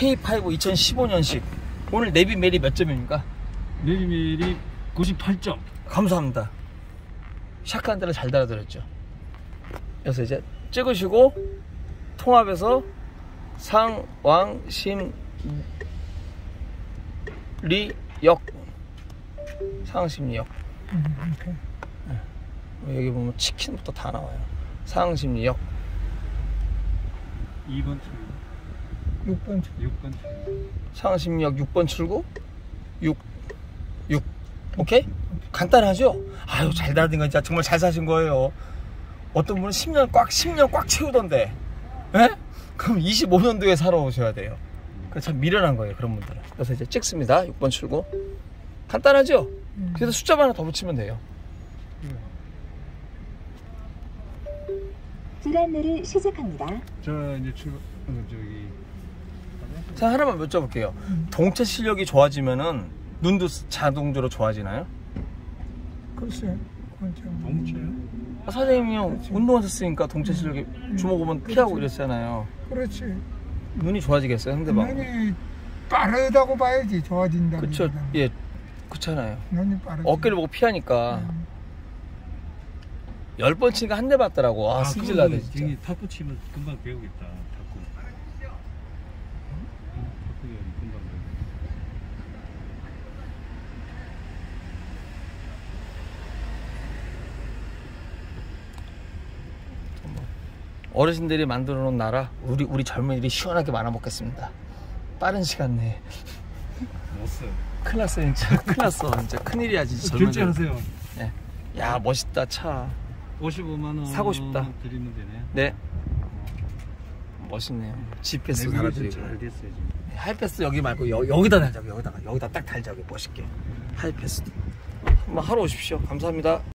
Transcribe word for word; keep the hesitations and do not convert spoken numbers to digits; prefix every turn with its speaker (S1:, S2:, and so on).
S1: 케이 파이브 이천십오 년식. 오늘 내비 메리 몇 점입니까?
S2: 내비 메리 구십팔 점.
S1: 감사합니다. 샷간 대로 잘 달아드렸죠. 그래서 이제 찍으시고 통합해서 상왕심리역 상왕심리역
S3: 음, 오케이.
S1: 여기 보면 치킨부터 다 나와요. 상왕심리역
S2: 이 번 출구.
S3: 육 번 출
S2: 육 번 출구.
S1: 상왕심리역 육 번 출구 육, 육 오케이? 간단하죠? 아유 잘 달아든 거 진짜 정말 잘 사신 거예요. 어떤 분은 십 년 꽉 십 년 꽉 채우던데 에? 그럼 이십오 년도에 사러 오셔야 돼요. 그래서 참 미련한 거예요 그런 분들은. 그래서 이제 찍습니다. 육 번 출구 간단하죠?
S3: 음.
S1: 그래서 숫자 하나 더 붙이면 돼요.
S4: 길 안내를 시작합니다.
S2: 저 이제 출구 어, 저기
S1: 자 하나만 여쭤볼게요. 동체 시력이 좋아지면은 눈도 자동적으로 좋아지나요?
S3: 글쎄, 그건 좀
S2: 동체요?
S1: 아, 사장님이요 운동하셨으니까 동체 시력이 주먹 오면 피하고 이랬잖아요.
S3: 그렇지.
S1: 눈이 좋아지겠어요 상대방?
S3: 눈이 빠르다고 봐야지 좋아진다.
S1: 그쵸. 예 그렇잖아요.
S3: 눈이 빠르지.
S1: 어깨를 보고 피하니까
S3: 음.
S1: 열 번 치니까 한 대 맞더라고. 아, 승질 나네 진짜.
S2: 여기 탁구 치면 금방 배우겠다. 탁구. 응? 탁구 배우면 금방 배우겠다.
S1: 어르신들이 만들어 놓은 나라 우리 우리 젊은이들이 시원하게 말아 먹겠습니다. 빠른 시간 내에.
S2: 못 써요.
S1: 큰일 났어 진짜. 큰일 났어 진짜. 큰일이야 진짜. 젊은이들.
S2: 결제하세요.
S1: 네. 야 멋있다 차.
S2: 오십오만 원
S1: 사고 싶다.
S2: 드리면 되네요.
S1: 네. 멋있네요. 지피에스
S2: 내비게이션
S1: 달아드리고.
S2: 잘 됐어요 지금.
S1: 하이패스 여기 말고 여, 여기다 달자고 여기다가 여기다 딱 달자고 멋있게. 하이패스. 한번 하러 오십시오. 감사합니다.